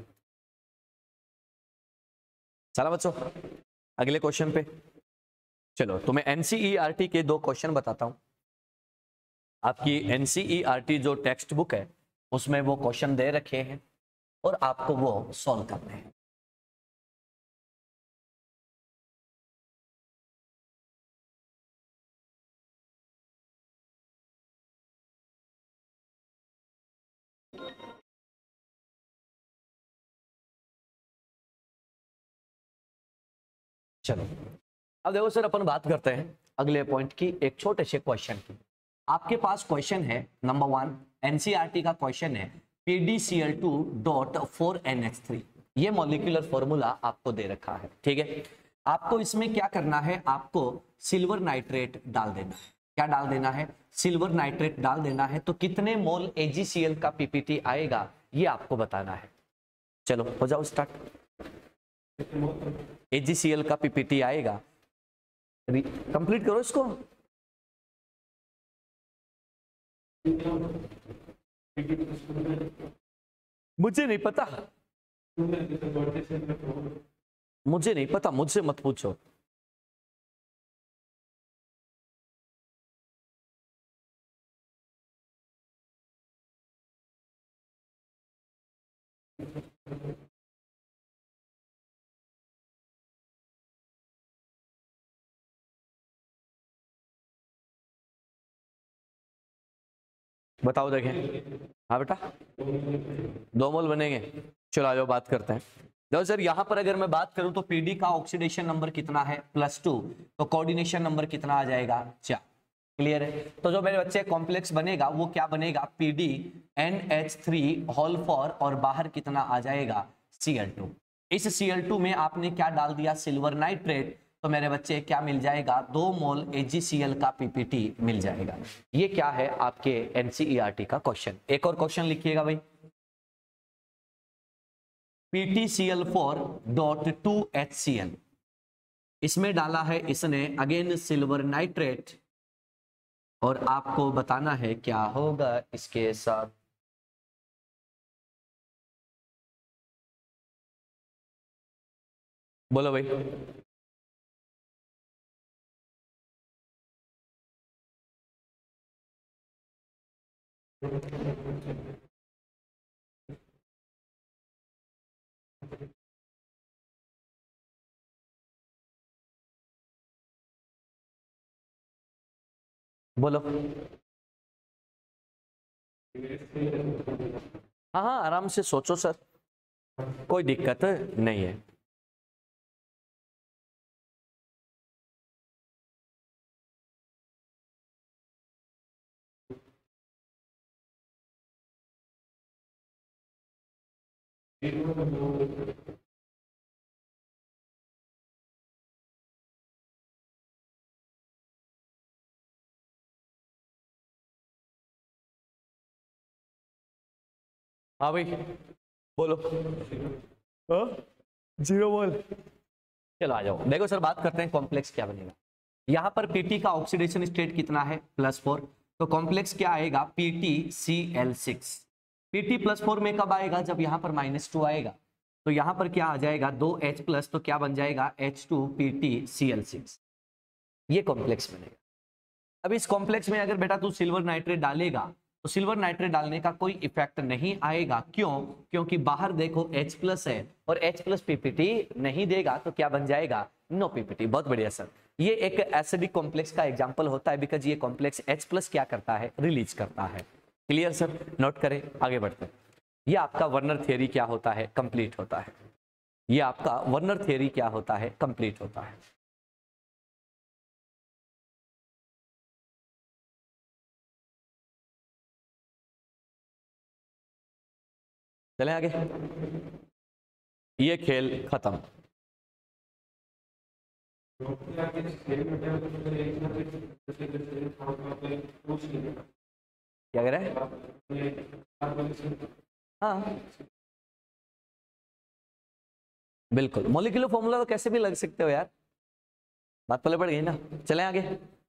चला बच्चों अगले क्वेश्चन पे चलो। तो मैं एनसीईआरटी के दो क्वेश्चन बताता हूं। आपकी एनसीईआरटी जो टेक्स्ट बुक है उसमें वो क्वेश्चन दे रखे हैं और आपको वो सॉल्व करने हैं। चलो अब देखो सर, अपन बात करते हैं अगले पॉइंट की, एक छोटे से क्वेश्चन की। आपके पास क्वेश्चन है नंबर वन, एनसीईआरटी का क्वेश्चन है P D C L two dot four N H three, ये मॉलिक्यूलर फॉर्मूला आपको दे रखा है, ठीक है। आपको इसमें क्या करना है, आपको सिल्वर नाइट्रेट डाल देना है। क्या डाल देना है, सिल्वर नाइट्रेट डाल देना है। तो कितने मोल ए जी सी एल का पीपीटी आएगा ये आपको बताना है। चलो हो जाओ start. A G C L का पीपीटी आएगा, कंप्लीट करो इसको। मुझे नहीं पता, मुझे नहीं पता, मुझसे मत पूछो। बताओ देखें। हाँ बेटा, दो मोल बनेंगे। चलो आ जाओ बात करते हैं। देखो सर, यहां पर अगर मैं बात करूं तो पीडी का ऑक्सीडेशन नंबर कितना है, प्लस टू, तो कोऑर्डिनेशन नंबर कितना आ जाएगा, चार। क्लियर है। तो जो मेरे बच्चे कॉम्प्लेक्स बनेगा वो क्या बनेगा, PD N H three whole four, और बाहर कितना आ जाएगा, सी एल टू। इस सी एल टू में आपने क्या डाल दिया, सिल्वर नाइट्रेट, तो मेरे बच्चे क्या मिल जाएगा, दो मोल ए जी सी एल का पीपीटी मिल जाएगा। ये क्या है आपके एनसीईआरटी का क्वेश्चन। एक और क्वेश्चन लिखिएगा भाई, P T C L four dot two H C L, इसमें डाला है इसने अगेन सिल्वर नाइट्रेट, और आपको बताना है क्या होगा इसके साथ। बोलो भाई। बोलो। हाँ हाँ आराम से सोचो सर, कोई दिक्कत नहीं है। हाँ भाई बोलो। हाँ जीरो मोल। चलो आ जाओ, देखो सर बात करते हैं कॉम्प्लेक्स क्या बनेगा। यहाँ पर पीटी का ऑक्सीडेशन स्टेट कितना है, प्लस फोर, तो कॉम्प्लेक्स क्या आएगा, PT C L six. PT plus four में कब आएगा, जब यहाँ पर माइनस टू आएगा, तो यहाँ पर क्या आ जाएगा, दो एच प्लस, तो क्या बन जाएगा, H two P T C L six. ये कॉम्प्लेक्स बनेगा। अब इस कॉम्प्लेक्स में अगर बेटा तू सिल्वर नाइट्रेट डालेगा तो सिल्वर नाइट्रेट डालने का कोई इफेक्ट नहीं आएगा। क्यों? क्योंकि बाहर देखो H प्लस है और H प्लस पीपीटी नहीं देगा, तो क्या बन जाएगा, नो पीपीटी। बहुत बढ़िया सर, ये एक एसिडिक कॉम्प्लेक्स का एग्जांपल होता है, बिकॉज ये कॉम्प्लेक्स H प्लस क्या करता है, रिलीज करता है। क्लियर सर, नोट करें, आगे बढ़ते हैं। ये आपका वर्नर थ्योरी क्या होता है, कंप्लीट होता है। ये आपका वर्नर थ्योरी क्या होता है, कंप्लीट होता है। चलें आगे, ये खेल खत्म। क्या कह रहे हैं? हाँ बिल्कुल, मॉलिक्यूलर फॉर्मूला तो कैसे भी लग सकते हो यार, बात पहले पड़ गई ना। चलें आगे,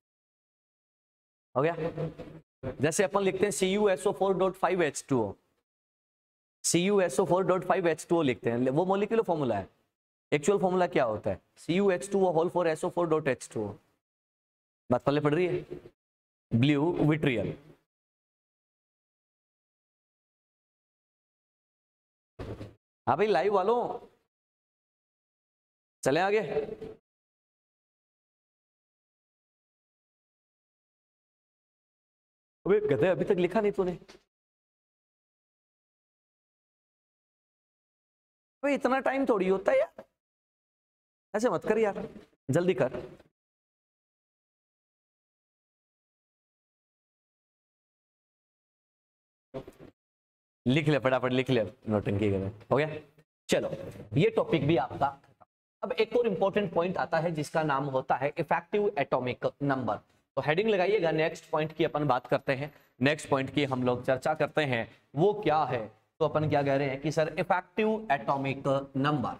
हो गया। जैसे अपन लिखते हैं C U S O four dot five H two O, C U S O four dot five H two O लिखते हैं, वो मॉलिक्यूलर फॉर्मूला है। एक्चुअल फॉर्मूला क्या होता है, C U H two O whole four S O four dot H two O. बात पहले पड़ रही है, ब्लू विट्रियल। हाँ भाई लाइव वालों, चलें आगे। अबे गधे, अभी तक लिखा नहीं तूने? अबे इतना टाइम थोड़ी होता है यार, ऐसे मत कर यार, जल्दी कर। लिख ले फटाफट, लिख ले, नोटंकी कर। हो गया, चलो ये टॉपिक भी आपका। अब एक और इंपॉर्टेंट पॉइंट आता है जिसका नाम होता है इफेक्टिव एटॉमिक नंबर। तो हेडिंग लगाइएगा, नेक्स्ट पॉइंट की अपन बात करते हैं, नेक्स्ट पॉइंट की हम लोग चर्चा करते हैं, वो क्या है। तो अपन क्या कह रहे हैं कि sir effective atomic number,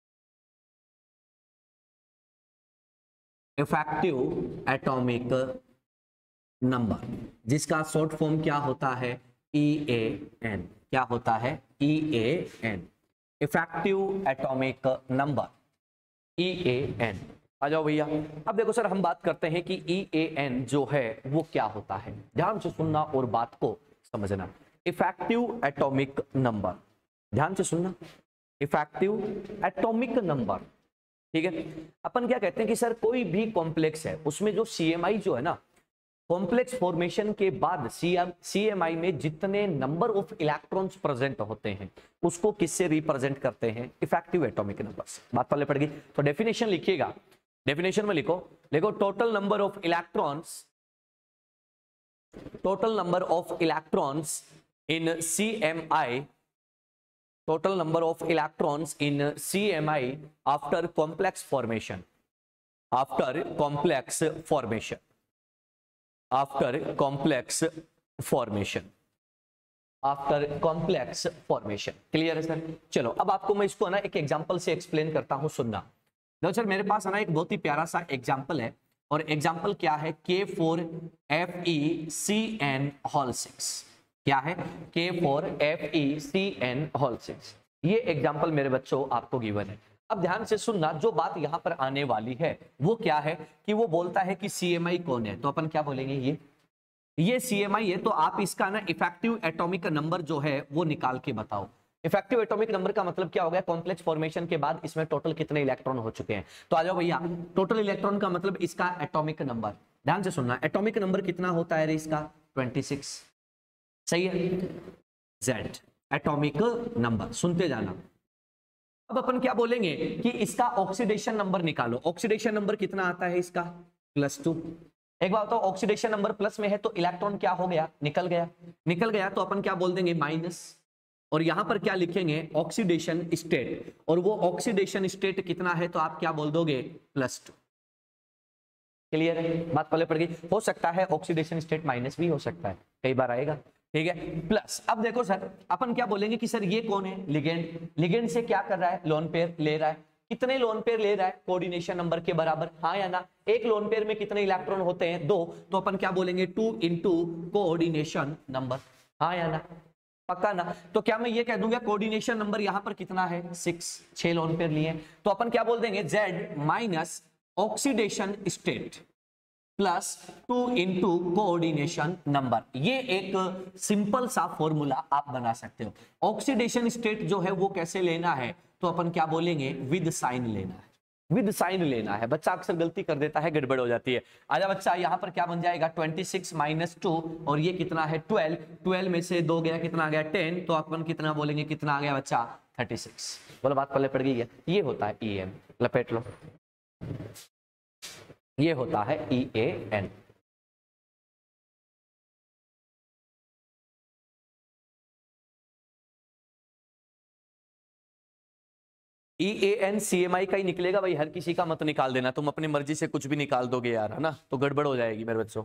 effective atomic number जिसका शॉर्ट फॉर्म क्या होता है, ई ए एन। क्या होता है, E A N, effective atomic number, E A N. आ जाओ भैया, अब देखो सर हम बात करते हैं कि ई ए एन जो है वो क्या होता है। ध्यान से सुनना और बात को समझना। इफेक्टिव एटॉमिक नंबर, ध्यान से सुनना, इफेक्टिव एटॉमिक नंबर, ठीक है। अपन क्या कहते हैं कि सर कोई भी कॉम्प्लेक्स है, उसमें जो सी एम आई जो है ना, कॉम्प्लेक्स फॉर्मेशन के बाद सी एम आई में जितने नंबर ऑफ इलेक्ट्रॉन्स प्रेजेंट होते हैं उसको किससे रिप्रेजेंट करते हैं, इफेक्टिव एटॉमिक नंबर से। बात पहले पड़ गई, तो डेफिनेशन लिखिएगा, डेफिनेशन में लिखो, देखो total number of electrons, total number of electrons in C M I, total number of electrons in C M I after complex formation, after complex formation, after complex formation, after complex formation। Clear है sir? चलो अब आपको मैं इसको ना एक example से explain करता हूं, सुनना। देखो सर मेरे पास है ना एक बहुत ही प्यारा सा एग्जांपल है, और एग्जांपल क्या है, K four F E C N whole six. क्या है, K four F E C N whole six. ये एग्जाम्पल मेरे बच्चों आपको गिवन है। अब ध्यान से सुनना, जो बात यहां पर आने वाली है वो क्या है कि वो बोलता है कि सीएमआई कौन है, तो अपन क्या बोलेंगे, ये ये सीएमआई है, तो आप इसका ना इफेक्टिव एटॉमिक नंबर जो है वो निकाल के बताओ। इफेक्टिव एटॉमिक नंबर का मतलब क्या हो गया, कॉम्प्लेक्स फॉर्मेशन के बाद इसमें टोटल कितने इलेक्ट्रॉन हो चुके हैं। तो आ जाओ भैया, टोटल इलेक्ट्रॉन का मतलब इसका एटॉमिक नंबर, ध्यान से सुनना, एटॉमिक नंबर कितना होता है रे इसका, छब्बीस। सही है, जेड एटॉमिक नंबर, सुनते जाना। अब अपन क्या बोलेंगे कि इसका ऑक्सीडेशन नंबर निकालो। ऑक्सीडेशन नंबर कितना आता है इसका, प्लस टू। एक बात तो ऑक्सीडेशन नंबर प्लस में है तो इलेक्ट्रॉन क्या हो गया, निकल गया। निकल गया तो अपन क्या बोल देंगे, माइनस। और यहां पर क्या लिखेंगे, ऑक्सीडेशन स्टेट, और वो ऑक्सीडेशन स्टेट कितना है तो आप क्या बोल दोगे, प्लस टू। क्लियर है, बात पहले पड़ गई। हो सकता है ऑक्सीडेशन स्टेट माइनस भी हो सकता है, कई बार आएगा, ठीक है। प्लस अब देखो सर, अपन क्या बोलेंगे कि सर ये कौन है, लिगेंड। लिगेंड से क्या कर रहा है, लोन पेयर ले रहा है। कितने लोन पेयर ले रहा है, कोऑर्डिनेशन नंबर के बराबर, हाँ या ना। एक लोन पेयर में कितने इलेक्ट्रॉन होते हैं, दो, तो अपन क्या बोलेंगे, टू इंटू कोऑर्डिनेशन नंबर, हाँ या ना, पक्का ना। तो क्या मैं ये कह दूंगा कोऑर्डिनेशन नंबर यहां पर कितना है, सिक्स, छह लोन पेयर लिए, तो अपन क्या बोल देंगे, Z minus oxidation state plus two into coordination number. ये एक सिंपल सा फॉर्मूला आप बना सकते हो। ऑक्सीडेशन स्टेट जो है वो कैसे लेना है, तो अपन क्या बोलेंगे, विद साइन लेना है, विद साइन लेना है। बच्चा अक्सर गलती कर देता है, गड़बड़ हो जाती है। आजा बच्चा, यहां पर क्या बन जाएगा, छब्बीस माइनस टू, और ये कितना है, ट्वेल्व। ट्वेल्व में से दो गया, कितना आ गया, टेन, तो अपन कितना बोलेंगे, कितना आ गया बच्चा, थर्टी सिक्स। बोलो बात पल्ले पड़ गई है। ये होता है ई एम, लपेट लो, ये होता है E A N. E A N C M I का ही निकलेगा भाई, हर किसी का मत निकाल देना, तुम अपनी मर्जी से कुछ भी निकाल दोगे यार, है ना, तो गड़बड़ हो जाएगी मेरे बच्चों।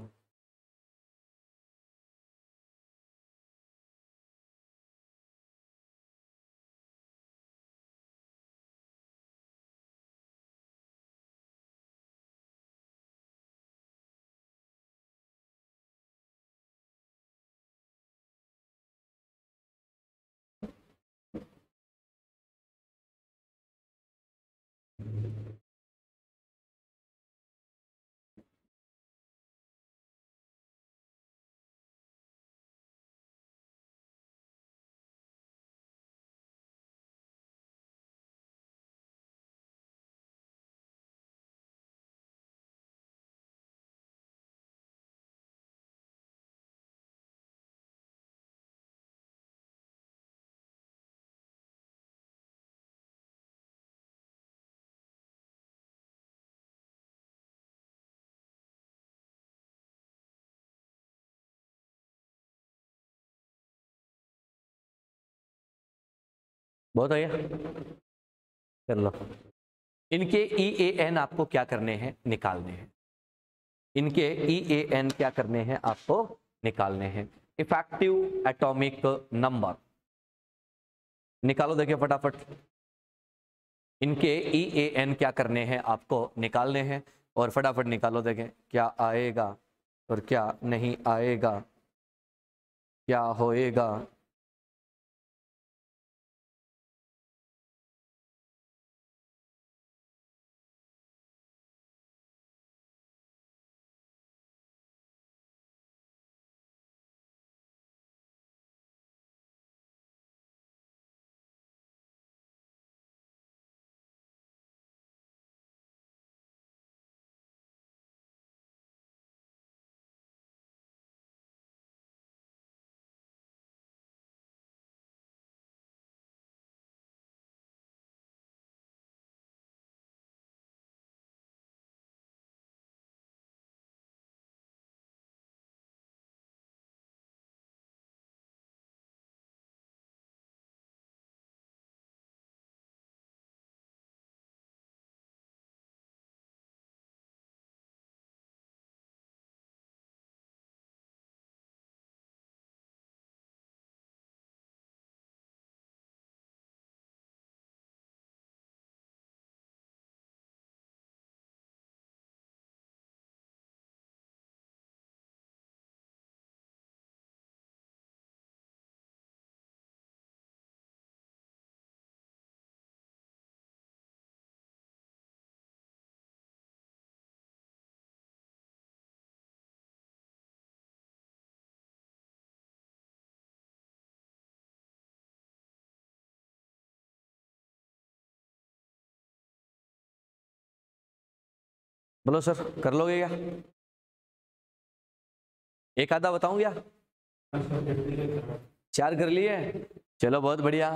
बहुत हो गया, कर लो। इनके ई ए एन आपको क्या करने हैं, निकालने हैं। इनके ई ए एन क्या करने हैं, आपको निकालने हैं। इफेक्टिव एटॉमिक नंबर निकालो, देखिए फटाफट। इनके ई ए एन क्या करने हैं, आपको निकालने हैं, और फटाफट निकालो, देखें क्या आएगा और क्या नहीं आएगा, क्या होएगा। बोलो सर, कर लोगे क्या? एक आधा बताऊं या चार कर लिए? चलो बहुत बढ़िया।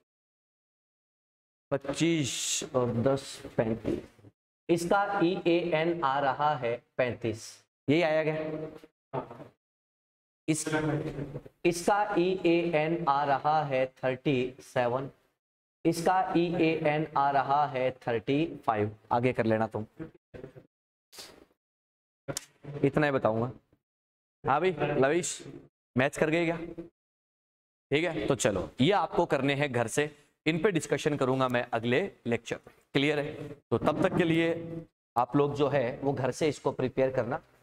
पच्चीस और दस पैंतीस, इसका ई ए एन आ रहा है पैंतीस, यही आया क्या? इस इसका ई ए एन आ रहा है थर्टी सेवन, इसका ई ए एन आ रहा है थर्टी फाइव। आगे कर लेना तुम, इतना ही बताऊंगा। हाँ भाई लविश, मैच कर गए क्या? ठीक है, तो चलो ये आपको करने हैं घर से, इन पे डिस्कशन करूंगा मैं अगले लेक्चर। क्लियर है? तो तब तक के लिए आप लोग जो है वो घर से इसको प्रिपेयर करना।